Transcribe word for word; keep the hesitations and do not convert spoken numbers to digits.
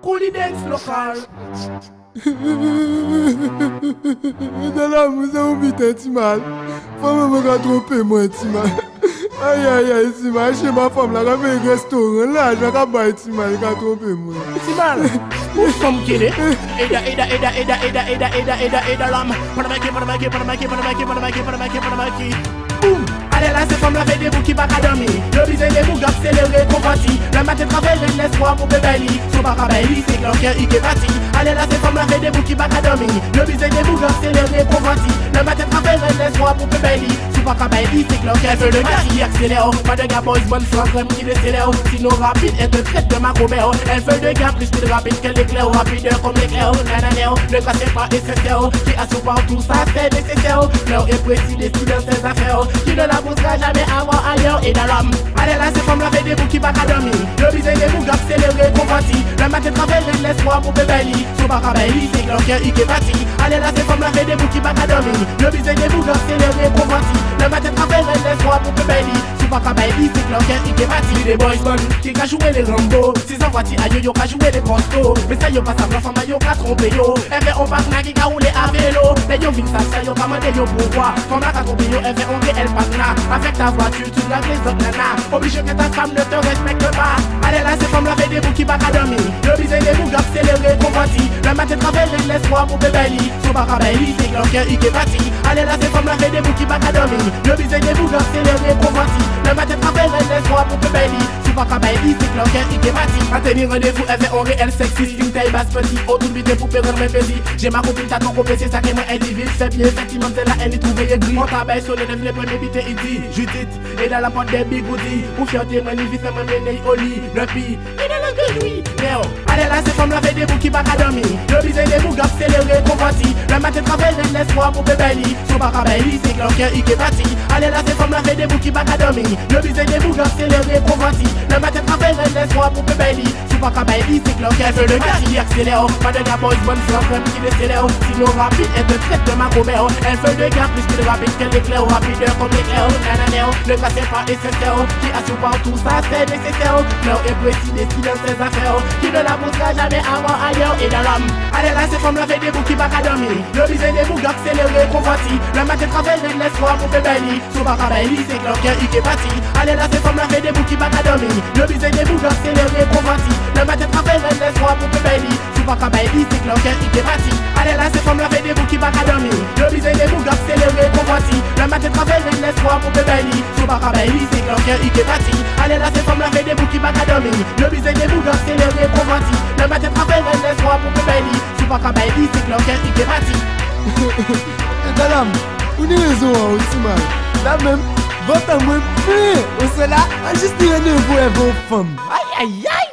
Cooli Dance local. Dans la musique, on vit un petit mal. Faut me tromper, moi, un petit mal. Aïe, aïe, aïe, petit mal. Chez ma femme, là, elle fait un restaurant. Là, je vais pas un petit mal. Elle a trompé, moi. Petit mal. Où femme qui est? Eda, eda, eda, eda, eda, eda, eda, eda, eda, l'âme. Panamaki, panamaki, panamaki, panamaki, panamaki, panamaki, panamaki. Boum! Allez là, c'est comme la fête des bouts qui va dormir. Le bise des bouts accéléré, converti. Le matin travail, l'espoir pour bébé. Son bas cabelli, c'est que l'enquête il est parti. Allez là, c'est comme la fête des bouts qui va dormir. Le bise des bouts accéléré, converti. Le matin travail, l'espoir pour bébé. Son bas cabelli, c'est que l'enquête veut le gars qui accélère. Pas de gars boys, bonne soirée, crème qui décélère. Sinon rapide, elle te traite de ma commère. Elle fait de gars plus de rapide qu'elle éclaire. Rapide comme l'éclair, nananère. Ne cassez pas nécessaire. Qui assure tout ça, c'est nécessaire. L'heure est précis, décide dans ses affaires. Qui ne la poussera jamais à voir ailleurs et dans l'homme. Allez là, c'est comme la fête des bouts qui va dormir. Le bise des bouts accéléré, converti. Le matin travail, l'espoir pour bébé. Son bas cabelli, c'est que l'enquête il est parti. Allez là, c'est comme la fête des bouts qui va dormir. Le bise des bouts accéléré, converti. Le matin travail, l'espoir pour bébé. Son bas cabelli, c'est que l'enquête il est parti. Les boys man qui a joué les Rambo. Si ça voit à yo, yo a joué les costauds. Mais ça yo pas sa place, on yo pas trompé yo. Elle fait on passe na qui a roulé à vélo. Mais yo vin ça, ça yo pas mandé yo pourquoi. Comme la trompé yo, elle fait on elle passe na. Avec ta voiture, tu laves les autres nanas. Obligé que ta femme ne te respecte pas. Allez là, c'est comme la fête des bouts qui va dormir. Le bise des bouts accéléré, converti. Le matin travail, l'espoir pour bébé. Son bas cabelli, c'est que l'enquête il est parti. Allez là, c'est comme la fête des bouts qui va dormir. Le bise des bouts accéléré, converti. Le matin travail, l'espoir pour bébé. Son bas cabelli, c'est que l'enquête il est parti. A tenir rendez-vous, elle fait on réel sexy. Sting taille basse petit, autour de vide pour perdre mes plaisirs. J'ai ma copine, t'as ton copé, c'est ça qui m'a individu. C'est bien, effectivement, c'est là, elle est trouvée gris. On travaille sur les neuf, les premiers bits, il dit Judith, et dans la porte des bigoudis. Pour faire tes magnifiques, ça m'a mené au lit. Le pire, et dans la gueule, oui. Néo, allez là, c'est comme la fête des bouts qui va dormir. Le bise des bouts accéléré, converti. Le matin travail, l'espoir pour bébé. Son bas cabelli, c'est que l'enquête il est parti. Allez là, c'est comme la fête des bouts qui va dormir. Le bise des bouts accéléré, converti. Le matin travail, l'espoir pour bébé. Son bas cabelli, c'est que l'enquête veut le gars qui accélère. Pas de gars boys, bonne soirée, crème qui décélère. Sinon rapide, elle te traite de ma commère. Elle fait de gars plus de rapide qu'elle éclaire. Rapide comme l'éclair, nananère. Ne cassez pas nécessaire. Qui assure pas tout ça, c'est nécessaire. L'heure est précis, décide dans ses affaires. Qui ne la poussera jamais à voir ailleurs et dans l'homme. Allez là, c'est comme la fête des bouts qui va dormir. Le bise des bouts accéléré, converti. Le matin travail, l'espoir pour bébé. Son bas cabelli, c'est que l'enquête il est parti. Allez là, c'est comme la fête des bouts qui va dormir. Le bise des bouts accéléré, converti. Le matin travail, l'espoir pour bébé. Son bas cabelli, c'est que l'enquête il est parti. Allez là, c'est comme la fête des bouts qui va dormir. Le bise des bouts accéléré, converti. Le matin travail, l'espoir pour bébé. Son bas cabelli, c'est que l'enquête il est parti. Allez là, c'est comme la fête des bouts qui va dormir. Le bise des bouts accéléré, converti. Le matin travail, l'espoir pour bébé. Son bas cabelli, c'est que l'enquête il est parti. Madame, vous avez raison, aussi mal. Là même, votre amour est plein. On se là, juste une de vous et vos femmes. Aïe aïe aïe.